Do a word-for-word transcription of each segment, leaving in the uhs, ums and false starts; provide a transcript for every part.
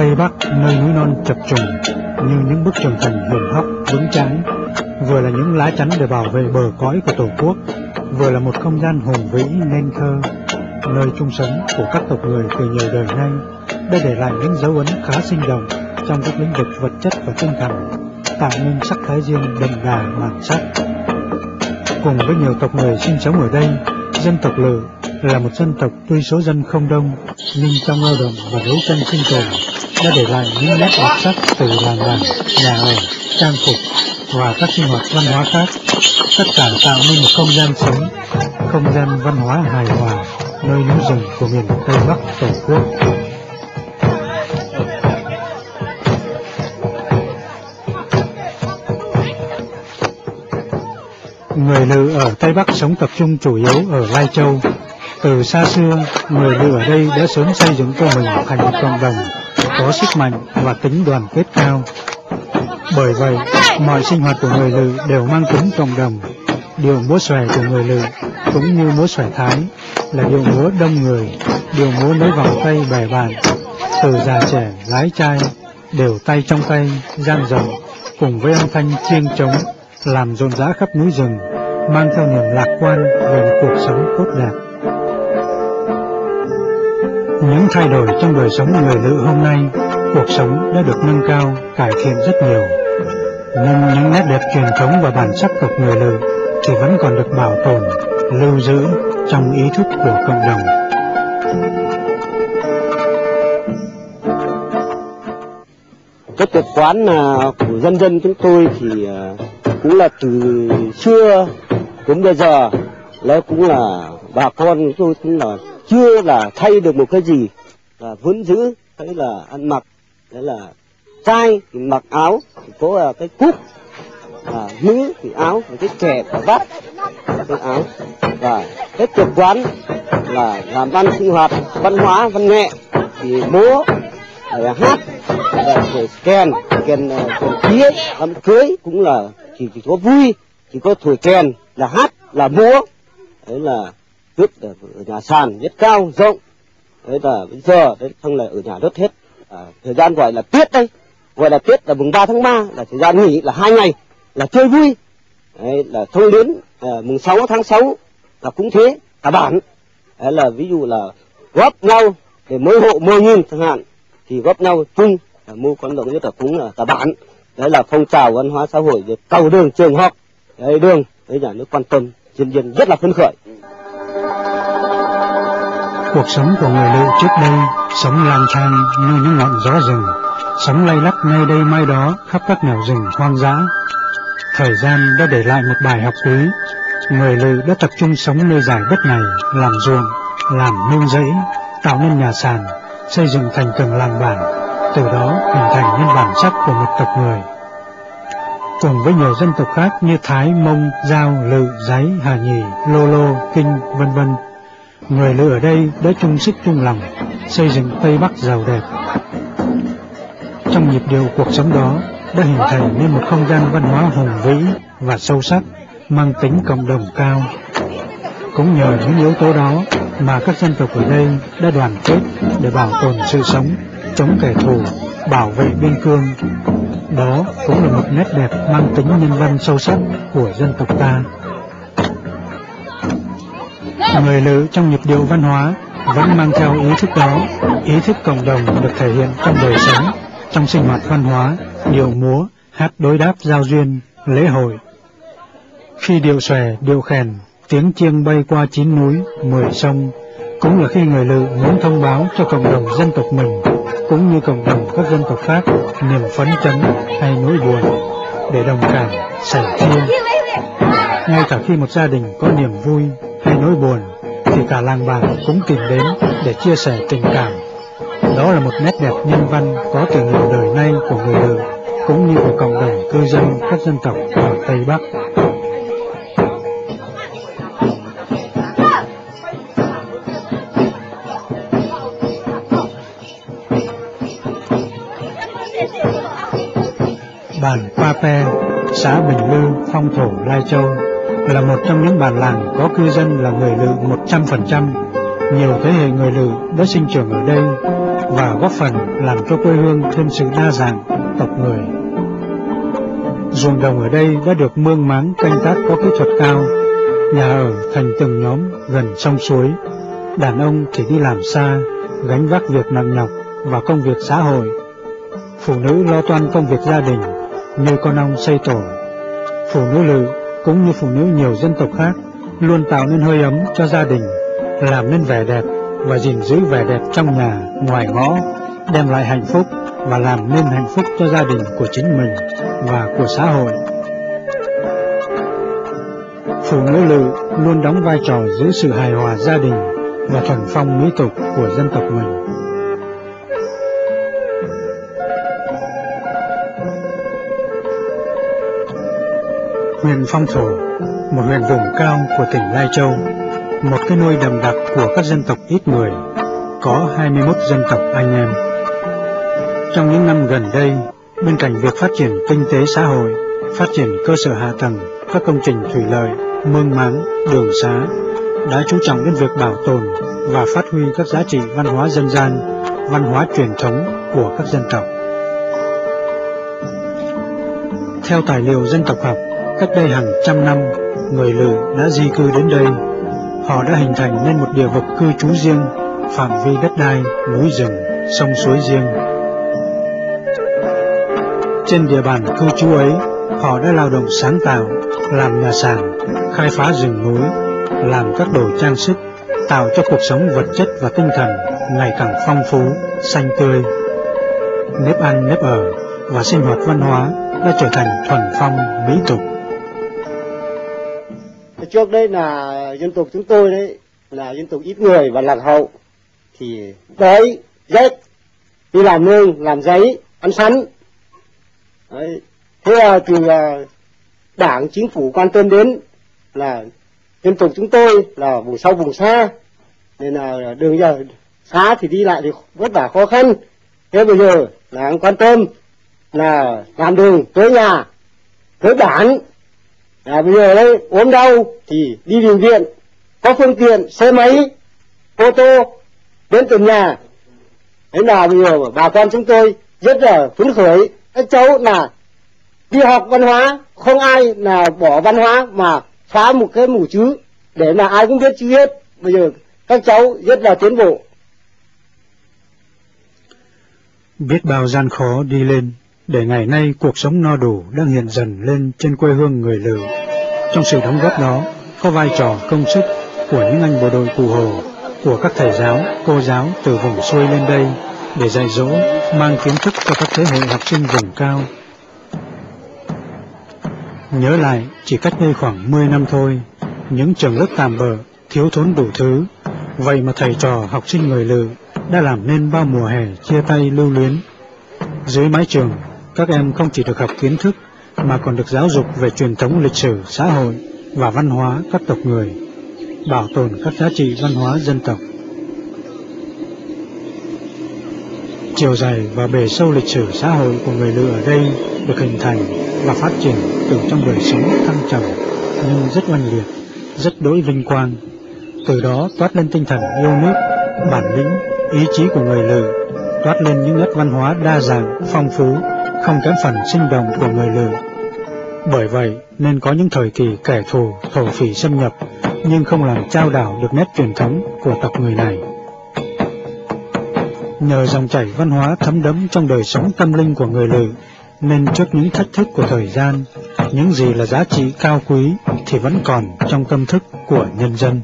Tây Bắc nơi núi non chập trùng như những bức tường thành hiểm hóc vững chãi, vừa là những lá chắn để bảo vệ bờ cõi của Tổ quốc, vừa là một không gian hùng vĩ nên thơ, nơi chung sống của các tộc người từ nhiều đời nay đã để lại những dấu ấn khá sinh động trong các lĩnh vực vật chất và tinh thần, tạo nên sắc thái riêng đậm đà bản sắc. Cùng với nhiều tộc người sinh sống ở đây, dân tộc Lự là một dân tộc tuy số dân không đông, nhưng trong lao động và đấu tranh sinh tồn đã để lại những nét đặc sắc từ làng bản, nhà ở, trang phục và các sinh hoạt văn hóa khác, tất cả tạo nên một không gian sống, không gian văn hóa hài hòa nơi núi rừng của miền Tây Bắc Tổ quốc. Người Lự ở Tây Bắc sống tập trung chủ yếu ở Lai Châu. Từ xa xưa, người Lự ở đây đã sớm xây dựng cho mình thành một cộng đồng có sức mạnh và tính đoàn kết cao. Bởi vậy, mọi sinh hoạt của người Lự đều mang tính cộng đồng. Điệu múa xòe của người Lự cũng như múa xòe Thái là điệu múa đông người, điệu múa nối vòng tay bè bạn, từ già trẻ gái trai đều tay trong tay, dang rộng, cùng với âm thanh chiêng trống làm rộn rã khắp núi rừng, mang theo niềm lạc quan về một cuộc sống tốt đẹp. Những thay đổi trong đời sống người Lự hôm nay, cuộc sống đã được nâng cao, cải thiện rất nhiều. Nhưng những nét đẹp truyền thống và bản sắc tộc người Lự thì vẫn còn được bảo tồn, lưu giữ trong ý thức của cộng đồng. Cái tập quán của dân dân chúng tôi thì cũng là từ xưa đến bây giờ, nó cũng là bà con chúng tôi cũng là chưa là thay được một cái gì, là vẫn giữ cái là ăn mặc, đấy là trai thì mặc áo thì có cái cúc, à, nữ thì áo, cái trẻ và vắt cái áo, và cái tập quán là làm ăn sinh hoạt văn hóa văn nghệ thì múa, là hát, là kèn kèn kèn khía, đám cưới cũng là chỉ, chỉ có vui, chỉ có thổi kèn là hát là múa, đấy là trước ở nhà sàn rất cao rộng, đấy là bây giờ đấy không là ở nhà đất hết. À, thời gian gọi là Tết đây, gọi là Tết là mùng ba tháng ba là thời gian nghỉ là hai ngày là chơi vui, đấy là thôi đến à, mùng sáu tháng sáu là cũng thế cả bản, đấy là ví dụ là góp nhau để mỗi hộ mười nghìn chẳng hạn thì góp nhau chung là mua con đồng nhất là cũng là cả bản, đấy là phong trào văn hóa xã hội để cầu đường trường học, đấy đường đấy nhà nước quan tâm, nhân dân rất là phấn khởi. Cuộc sống của người Lự trước đây sống lang thang như những ngọn gió rừng, sống lay lắt nay đây mai đó khắp các nẻo rừng hoang dã. Thời gian đã để lại một bài học quý. Người Lự đã tập trung sống nơi dải đất này, làm ruộng, làm nương rẫy, tạo nên nhà sàn, xây dựng thành từng làng bản, từ đó hình thành nên bản sắc của một tộc người. Cùng với nhiều dân tộc khác như Thái, Mông, Dao, Lự, Giấy, Hà Nhì, Lô Lô, Kinh, vân vân, người Lự ở đây đã chung sức chung lòng xây dựng Tây Bắc giàu đẹp. Trong nhịp điệu cuộc sống đó đã hình thành nên một không gian văn hóa hùng vĩ và sâu sắc, mang tính cộng đồng cao. Cũng nhờ những yếu tố đó mà các dân tộc ở đây đã đoàn kết để bảo tồn sự sống, chống kẻ thù, bảo vệ biên cương. Đó cũng là một nét đẹp mang tính nhân văn sâu sắc của dân tộc ta. Người Lự trong nhịp điệu văn hóa vẫn mang theo ý thức đó, ý thức cộng đồng được thể hiện trong đời sống, trong sinh hoạt văn hóa, điệu múa, hát đối đáp giao duyên, lễ hội. Khi điệu xòe, điệu khèn, tiếng chiêng bay qua chín núi, mười sông, cũng là khi người Lự muốn thông báo cho cộng đồng dân tộc mình, cũng như cộng đồng các dân tộc khác, niềm phấn chấn hay nỗi buồn, để đồng cảm, sẻ chia. Ngay cả khi một gia đình có niềm vui hay nỗi buồn, thì cả làng bản cũng tìm đến để chia sẻ tình cảm. Đó là một nét đẹp nhân văn có từ nhiều đời nay của người Lự, cũng như của cộng đồng cư dân các dân tộc ở Tây Bắc. Bản Pa Pe, xã Bình Lư, Phong Thổ, Lai Châu là một trong những bản làng có cư dân là người Lự một trăm phần trăm. Nhiều thế hệ người Lự đã sinh trưởng ở đây, và góp phần làm cho quê hương thêm sự đa dạng tộc người. Ruộng đồng ở đây đã được mương máng canh tác có kỹ thuật cao, nhà ở thành từng nhóm gần sông suối, đàn ông thì đi làm xa, gánh vác việc nặng nhọc và công việc xã hội. Phụ nữ lo toan công việc gia đình như con ong xây tổ. Phụ nữ Lự cũng như phụ nữ nhiều dân tộc khác luôn tạo nên hơi ấm cho gia đình, làm nên vẻ đẹp và gìn giữ vẻ đẹp trong nhà, ngoài ngõ, đem lại hạnh phúc và làm nên hạnh phúc cho gia đình của chính mình và của xã hội. Phụ nữ Lự luôn đóng vai trò giữ sự hài hòa gia đình và thuần phong mỹ tục của dân tộc mình. Huyện Phong Thổ, một huyện vùng cao của tỉnh Lai Châu, một cái nôi đậm đặc của các dân tộc ít người, có hai mươi mốt dân tộc anh em. Trong những năm gần đây, bên cạnh việc phát triển kinh tế xã hội, phát triển cơ sở hạ tầng, các công trình thủy lợi, mương máng, đường xá, đã chú trọng đến việc bảo tồn và phát huy các giá trị văn hóa dân gian, văn hóa truyền thống của các dân tộc. Theo tài liệu dân tộc học, cách đây hàng trăm năm, người Lự đã di cư đến đây. Họ đã hình thành nên một địa vực cư trú riêng, phạm vi đất đai, núi rừng, sông suối riêng. Trên địa bàn cư trú ấy, họ đã lao động sáng tạo, làm nhà sàn, khai phá rừng núi, làm các đồ trang sức, tạo cho cuộc sống vật chất và tinh thần ngày càng phong phú, xanh tươi. Nếp ăn, nếp ở và sinh hoạt văn hóa đã trở thành thuần phong mỹ tục. Trước đây là dân tộc chúng tôi đấy là dân tộc ít người và lạc hậu, thì đói rét đi làm nương, làm giấy, ăn sắn. Đấy. Thế là từ đảng chính phủ quan tâm đến là dân tộc chúng tôi là vùng sâu vùng xa, nên là đường giờ xa thì đi lại thì vất vả khó khăn. Thế bây giờ là anh quan tâm là làm đường tới nhà, tới bản. À, bây giờ đấy ốm đau thì đi bệnh viện, có phương tiện xe máy, ô tô đến từng nhà. Thế là bây giờ bà con chúng tôi rất là phấn khởi. Các cháu là đi học văn hóa, không ai là bỏ văn hóa mà phá một cái mù chữ để mà ai cũng biết chữ hết. Bây giờ các cháu rất là tiến bộ. Biết bao gian khó đi lên, để ngày nay cuộc sống no đủ đang hiện dần lên trên quê hương người Lự. Trong sự đóng góp đó có vai trò công sức của những anh bộ đội Cụ Hồ, của các thầy giáo, cô giáo từ vùng xuôi lên đây để dạy dỗ, mang kiến thức cho các thế hệ học sinh vùng cao. Nhớ lại, chỉ cách đây khoảng mười năm thôi, những trường lớp tạm bợ, thiếu thốn đủ thứ, vậy mà thầy trò học sinh người Lự đã làm nên bao mùa hè chia tay lưu luyến. Dưới mái trường, các em không chỉ được học kiến thức mà còn được giáo dục về truyền thống lịch sử, xã hội và văn hóa các tộc người, bảo tồn các giá trị văn hóa dân tộc. Chiều dài và bề sâu lịch sử xã hội của người Lự ở đây được hình thành và phát triển từ trong đời sống thăng trầm nhưng rất oanh liệt, rất đỗi vinh quang. Từ đó toát lên tinh thần yêu nước, bản lĩnh, ý chí của người Lự, toát lên những nét văn hóa đa dạng, phong phú, không kém phần sinh động của người Lự. Bởi vậy nên có những thời kỳ kẻ thù, thổ phỉ xâm nhập nhưng không làm chao đảo được nét truyền thống của tộc người này. Nhờ dòng chảy văn hóa thấm đẫm trong đời sống tâm linh của người Lự, nên trước những thách thức của thời gian, những gì là giá trị cao quý thì vẫn còn trong tâm thức của nhân dân.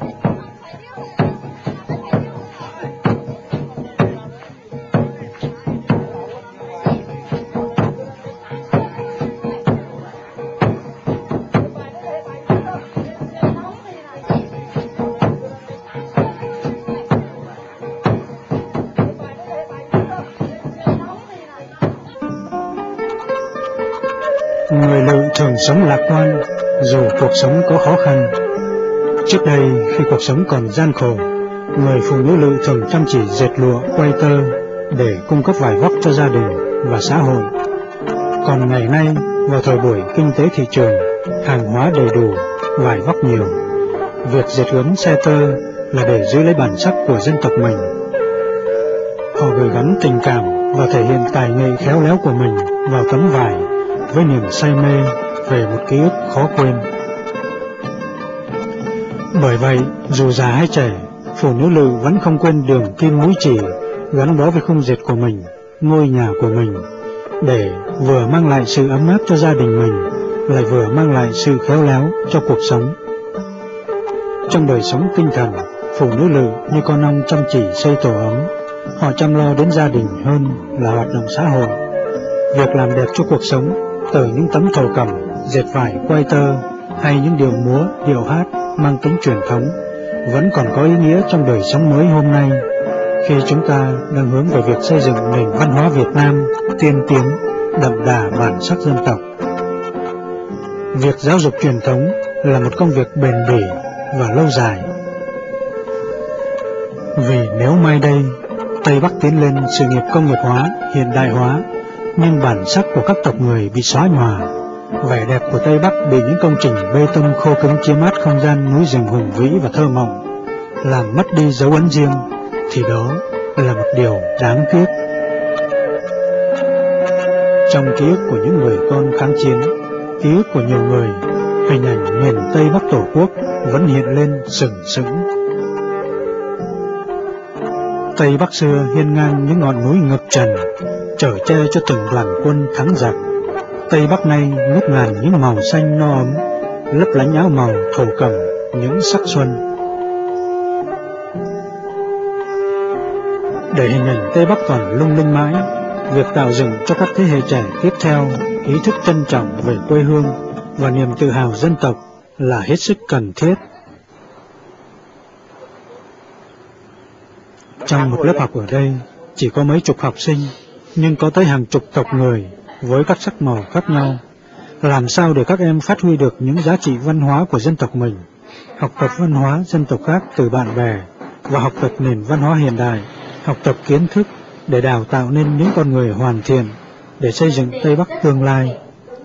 Người Lự thường sống lạc quan dù cuộc sống có khó khăn. Trước đây khi cuộc sống còn gian khổ, người phụ nữ Lự thường chăm chỉ dệt lụa, quay tơ để cung cấp vải vóc cho gia đình và xã hội. Còn ngày nay, vào thời buổi kinh tế thị trường, hàng hóa đầy đủ, vải vóc nhiều, việc dệt gấm xe tơ là để giữ lấy bản sắc của dân tộc mình. Họ họ gửi gắm tình cảm và thể hiện tài nghệ khéo léo của mình vào tấm vải với niềm say mê về một ký ức khó quên. Bởi vậy, dù già hay trẻ, phụ nữ Lự vẫn không quên đường kim mũi chỉ gắn bó với khung dệt của mình, ngôi nhà của mình, để vừa mang lại sự ấm áp cho gia đình mình, lại vừa mang lại sự khéo léo cho cuộc sống. Trong đời sống tinh thần, phụ nữ Lự như con ong chăm chỉ xây tổ ấm. Họ chăm lo đến gia đình hơn là hoạt động xã hội. Việc làm đẹp cho cuộc sống từ những tấm thổ cẩm, dệt vải, quay tơ hay những điệu múa, điệu hát mang tính truyền thống vẫn còn có ý nghĩa trong đời sống mới hôm nay, khi chúng ta đang hướng về việc xây dựng nền văn hóa Việt Nam tiên tiến, đậm đà bản sắc dân tộc. Việc giáo dục truyền thống là một công việc bền bỉ và lâu dài. Vì nếu mai đây Tây Bắc tiến lên sự nghiệp công nghiệp hóa, hiện đại hóa, nhưng bản sắc của các tộc người bị xóa nhòa, vẻ đẹp của Tây Bắc bị những công trình bê tông khô cứng chiếm át không gian núi rừng hùng vĩ và thơ mộng, làm mất đi dấu ấn riêng, thì đó là một điều đáng tiếc. Trong ký ức của những người con kháng chiến, ký ức của nhiều người, hình ảnh miền Tây Bắc Tổ quốc vẫn hiện lên sừng sững. Tây Bắc xưa hiên ngang những ngọn núi ngập trần, chở che cho từng đoàn quân thắng giặc. Tây Bắc nay ngút ngàn những màu xanh no ấm, lấp lánh áo màu thổ cẩm những sắc xuân. Để hình ảnh Tây Bắc còn lung linh mãi, việc tạo dựng cho các thế hệ trẻ tiếp theo ý thức trân trọng về quê hương và niềm tự hào dân tộc là hết sức cần thiết. Trong một lớp học ở đây chỉ có mấy chục học sinh, nhưng có tới hàng chục tộc người với các sắc màu khác nhau. Làm sao để các em phát huy được những giá trị văn hóa của dân tộc mình, học tập văn hóa dân tộc khác từ bạn bè và học tập nền văn hóa hiện đại, học tập kiến thức để đào tạo nên những con người hoàn thiện để xây dựng Tây Bắc tương lai.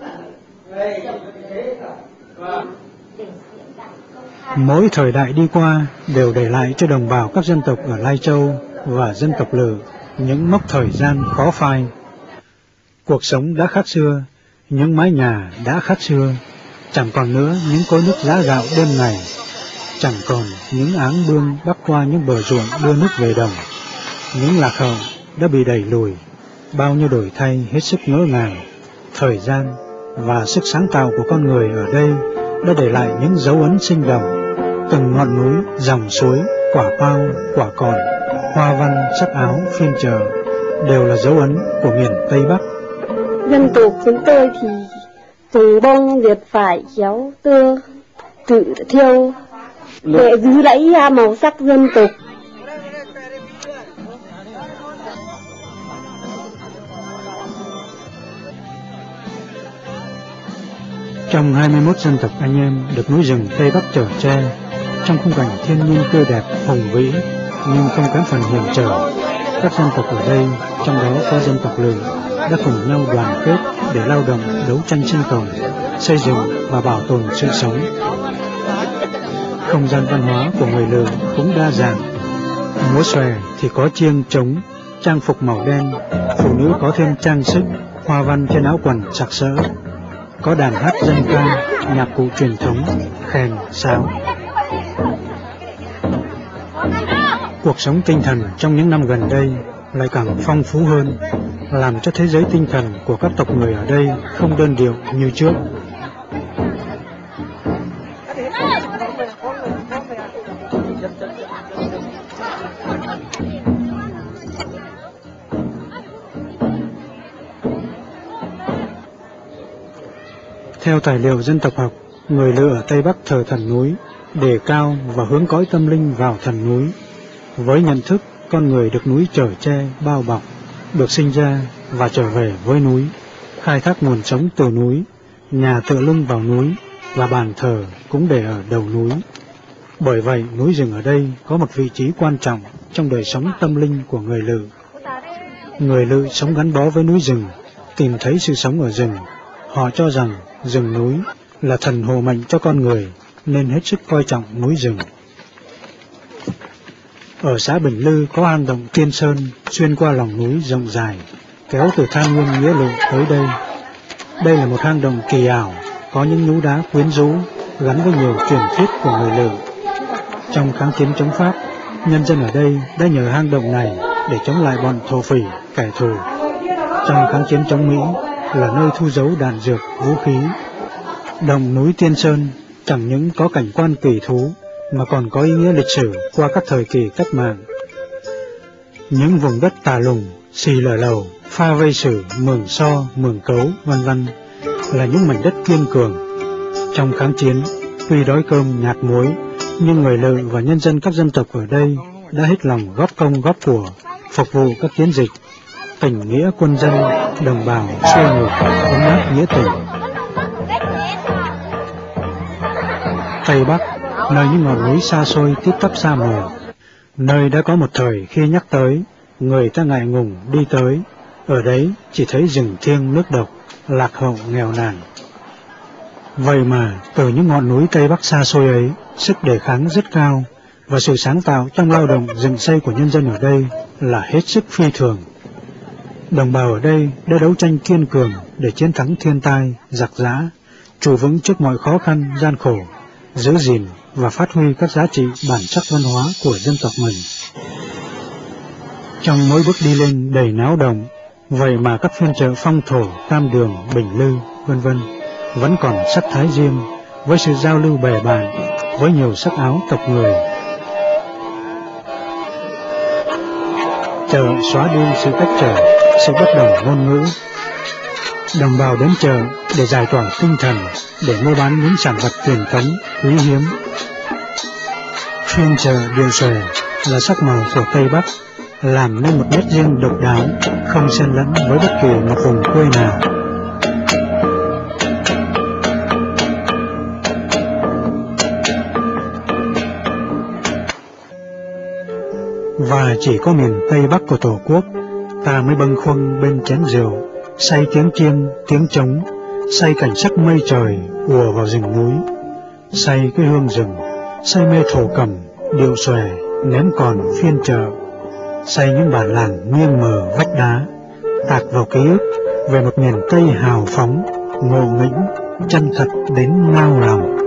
Mỗi thời đại đi qua đều để lại cho đồng bào các dân tộc ở Lai Châu và dân tộc Lự những mốc thời gian khó phai. Cuộc sống đã khác xưa, những mái nhà đã khác xưa, chẳng còn nữa những cối nước giã gạo đêm ngày, chẳng còn những áng bươm bắc qua những bờ ruộng đưa nước về đồng. Những lạc hậu đã bị đẩy lùi, bao nhiêu đổi thay hết sức ngỡ ngàng. Thời gian và sức sáng tạo của con người ở đây đã để lại những dấu ấn sinh động. Từng ngọn núi, dòng suối, quả bao, quả còi, hoa văn, sắc áo, phiên chợ đều là dấu ấn của miền Tây Bắc. Dân tộc chúng tôi thì dùng bông dệt vải khéo tơ tự thiêu để giữ lấy màu sắc dân tộc. Trong hai mươi mốt dân tộc anh em được núi rừng Tây Bắc chở che, trong khung cảnh thiên nhiên tươi đẹp, hùng vĩ, nhưng không kém phần hiểm trở, các dân tộc ở đây, trong đó có dân tộc Lự, đã cùng nhau đoàn kết để lao động đấu tranh sinh tồn, xây dựng và bảo tồn sự sống. Không gian văn hóa của người Lự cũng đa dạng. Múa xòe thì có chiêng trống, trang phục màu đen, phụ nữ có thêm trang sức, hoa văn trên áo quần sặc sỡ. Có đàn hát dân ca, nhạc cụ truyền thống, khen, sáo. Cuộc sống tinh thần trong những năm gần đây lại càng phong phú hơn, làm cho thế giới tinh thần của các tộc người ở đây không đơn điệu như trước. Theo tài liệu dân tộc học, người Lự ở Tây Bắc thờ thần núi, đề cao và hướng cõi tâm linh vào thần núi. Với nhận thức con người được núi chở che, bao bọc, được sinh ra và trở về với núi, khai thác nguồn sống từ núi, nhà tựa lưng vào núi và bàn thờ cũng để ở đầu núi. Bởi vậy, núi rừng ở đây có một vị trí quan trọng trong đời sống tâm linh của người Lự. Người Lự sống gắn bó với núi rừng, tìm thấy sự sống ở rừng. Họ cho rằng rừng núi là thần hộ mệnh cho con người, nên hết sức coi trọng núi rừng. Ở xã Bình Lư có hang động Tiên Sơn xuyên qua lòng núi rộng dài, kéo từ Than Nguyên Nghĩa Lộ tới đây. Đây là một hang động kỳ ảo, có những nhũ đá quyến rũ gắn với nhiều truyền thuyết của người Lự. Trong kháng chiến chống Pháp, nhân dân ở đây đã nhờ hang động này để chống lại bọn thổ phỉ, kẻ thù. Trong kháng chiến chống Mỹ là nơi thu giấu đạn dược, vũ khí. Động núi Tiên Sơn chẳng những có cảnh quan kỳ thú mà còn có ý nghĩa lịch sử qua các thời kỳ cách mạng. Những vùng đất Tà Lùng, Xì Lở Lầu, Pha Vây Sử, Mường So, Mường Cấu, vân vân là những mảnh đất kiên cường. Trong kháng chiến, tuy đói cơm nhạt muối, nhưng người Lự và nhân dân các dân tộc ở đây đã hết lòng góp công góp của, phục vụ các chiến dịch. Tình nghĩa quân dân, đồng bào xuôi ngược, ấm áp nghĩa tình. Tây Bắc, nơi những ngọn núi xa xôi tít tắp xa mờ, nơi đã có một thời khi nhắc tới, người ta ngại ngùng đi tới, ở đấy chỉ thấy rừng thiêng nước độc, lạc hậu nghèo nàn. Vậy mà từ những ngọn núi Tây Bắc xa xôi ấy, sức đề kháng rất cao, và sự sáng tạo trong lao động dựng xây của nhân dân ở đây là hết sức phi thường. Đồng bào ở đây đã đấu tranh kiên cường để chiến thắng thiên tai, giặc giã, trụ vững trước mọi khó khăn, gian khổ, giữ gìn và phát huy các giá trị bản sắc văn hóa của dân tộc mình. Trong mỗi bước đi lên đầy náo động, vậy mà các phiên chợ Phong Thổ, Tam Đường, Bình Lư, vân vân vẫn còn sắc thái riêng, với sự giao lưu bè bạn, với nhiều sắc áo tộc người. Chợ xóa đi sự cách trở, sự bất đồng ngôn ngữ. Đồng bào đến chợ để giải tỏa tinh thần, để mua bán những sản vật truyền thống, quý hiếm. Phiên chợ Điệu Xòe là sắc màu của Tây Bắc, làm nên một nét riêng độc đáo, không xen lẫn với bất kỳ một vùng quê nào. Và chỉ có miền Tây Bắc của Tổ quốc, ta mới bâng khuâng bên chén rượu, say tiếng chiêng, tiếng trống, say cảnh sắc mây trời ùa vào rừng núi, say cái hương rừng, say mê thổ cẩm, điệu xòe, ném còn phiên chợ, say những bản làng nghiêng mờ vách đá, tạc vào ký ức về một miền Tây hào phóng, ngộ nghĩnh, chân thật đến nao lòng.